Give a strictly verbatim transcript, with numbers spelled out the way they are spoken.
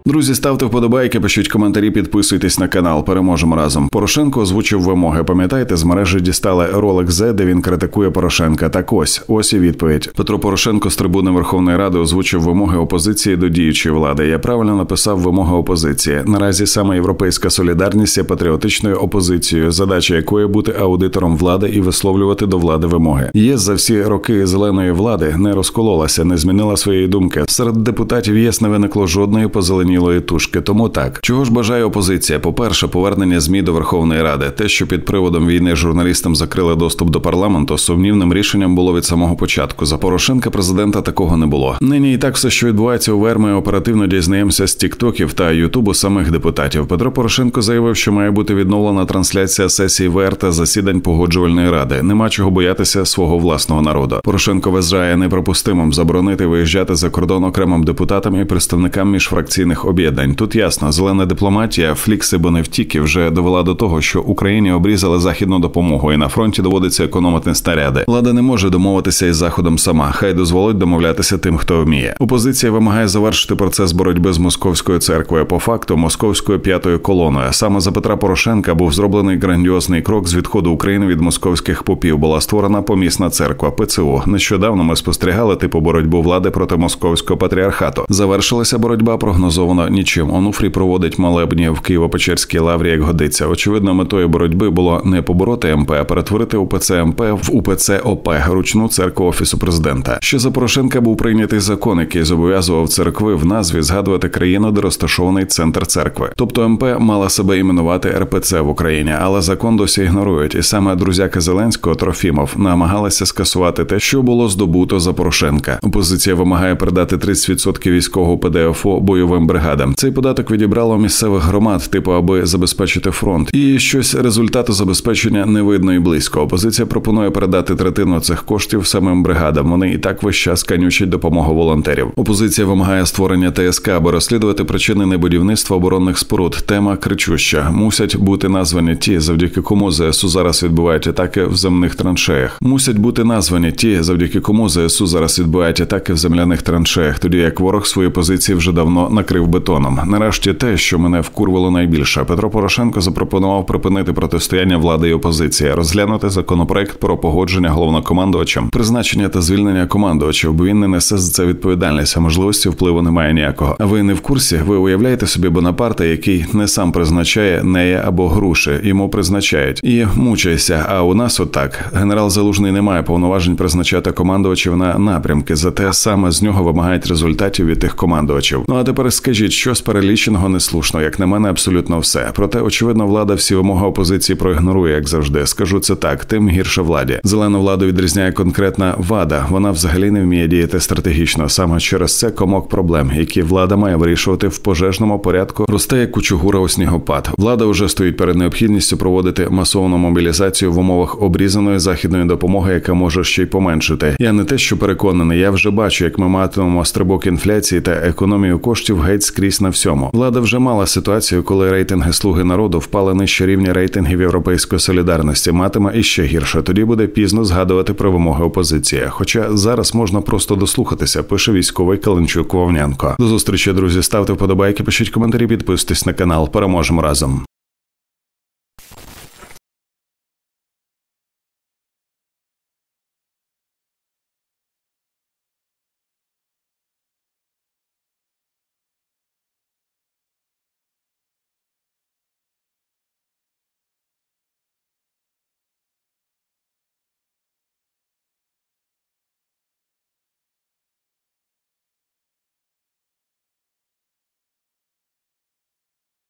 Друзі, ставте вподобайки, пишіть коментарі, підписуйтесь на канал. Переможемо разом. Порошенко озвучив вимоги. Пам'ятаєте, з мережі дістали ролик Зе, де він критикує Порошенка. Так ось, ось і відповідь. Петро Порошенко з трибуни Верховної Ради озвучив вимоги опозиції до діючої влади. Я правильно написав вимоги опозиції. Наразі саме Європейська солідарність є патріотичною опозицією, задача якої бути аудитором влади і висловлювати до влади вимоги. ЄС за всі роки зеленої влади не розкололася, не змінила своєї думки. Серед депутатів ЄС не виникло жодної позеленілої тушки. Тому так. Чого ж бажає опозиція? По-перше, повернення ЗМІ до Верховної Ради. Те, що під приводом війни журналістам закрили доступ до парламенту, сумнівним рішенням було від самого початку. За Порошенка президента такого не було. Нині і так все, що відбувається у ВР, оперативно дізнаємося з тіктоків та ютубу самих депутатів. Петро Порошенко заявив, що має бути відновлена трансляція сесії ВР та засідань Погоджувальної ради. Нема чого боятися свого власного народу. Порошенко вважає неприпустимим заборонити виїжджати за кордон окремим депутатам і представникам міжфракційних об'єднань. Тут ясно, зелена дипломатія, флікси, бо не втіки, вже довела до того, що Україні обрізали західну допомогу і на фронті доводиться економити снаряди. Влада не може домовитися із Заходом сама. Хай дозволить домовлятися тим, хто вміє. Опозиція вимагає завершити процес боротьби з московською церквою, по факту московською п'ятою колоною. Саме за Петра Порошенка був зроблений грандіозний крок з відходу України від московських попів. Була створена помісна церква ПЦУ. Нещодавно ми спостерігали типу боротьбу влади проти московського патріархату. Завершилася боротьба прогнозовано нічим. Онуфрій проводить молебні в Києво-Печерській лаврі, як годиться. Очевидно, метою боротьби було не побороти МП, а перетворити УПЦ МП в УПЦ ОП, ручну церкву Офісу Президента. Ще за Порошенка був прийнятий закон, який зобов'язував церкви в назві згадувати країну, де розташований центр церкви. Тобто МП мала себе іменувати ер пе це в Україні, але закон досі ігнорують. І саме друзяки Зеленського, Трофімов, намагалися скасувати те, що було здобуто за Порошенка. Опозиція вимагає передати тридцять відсотків військового пе де еф о бойовим бригадам. Цей податок відібрало місцевих громад, типу, аби забезпечити фронт. І щось результату забезпечення не видно і близько. Опозиція пропонує передати третину цих коштів самим бригадам. Вони і так весь час канючать допомогу волонтерів. Опозиція вимагає створення те ес ка, аби розслідувати причини небудівництва оборонних споруд. Тема кричуща. Мусять бути названі ті, завдяки кому зе ес у зараз відбувають атаки в земних траншеях. Мусять бути названі ті, завдяки кому зе ес у зараз відбувають атаки в земляних траншеях, тоді як ворог свої позиції вже давно накрив бетоном. Нарешті те, що мене вкурвало найбільше. Петро Порошенко запропонував припинити протистояння влади і опозиції, розглянути законопроект про погодження головнокомандувачем, призначення та звільнення командувачів, бо він не несе за це відповідальність, а можливості впливу немає ніякого. А ви не в курсі? Ви уявляєте собі Бонапарта, який не сам призначає неї або груші, йому призначають. І мучайся, а у нас отак. Генерал Залужний не має повноважень призначати командувачів на напрямки, зате саме з нього вимагають результатів від тих командувачів. Ну а тепер скажіть, що з переліченого неслушно, як на мене, абсолютно все. Проте, очевидно, влада всі вимоги опозиції проігнорує, як завжди. Скажу це так, тим гірше владі. Зелену владу відрізняє конкретна вада. Вона взагалі не вміє діяти стратегічно. Саме через це комок проблем, які влада має вирішувати в пожежному порядку, росте як кучугура у снігопад. Влада вже стоїть перед необхідністю проводити масовну мобілізацію в умовах обрізаної західної допомоги, яка може ще й поменшити. Я не те, що переконаний, я вже бачу, як ми матимемо стрибок інфляції та економію коштів геть скрізь на всьому. Влада вже мала ситуацію, коли рейтинги «Слуги народу» впали нижче рівня рейтингів Європейської солідарності. Матиме іще гірше. Тоді буде пізно згадувати про вимоги опозиції. Хоча зараз можна просто дослухатися, пише військовий Каленчук Вовнянко. До зустрічі, друзі. Ставте вподобайки, пишіть коментарі, підписуйтесь на канал. Переможемо разом.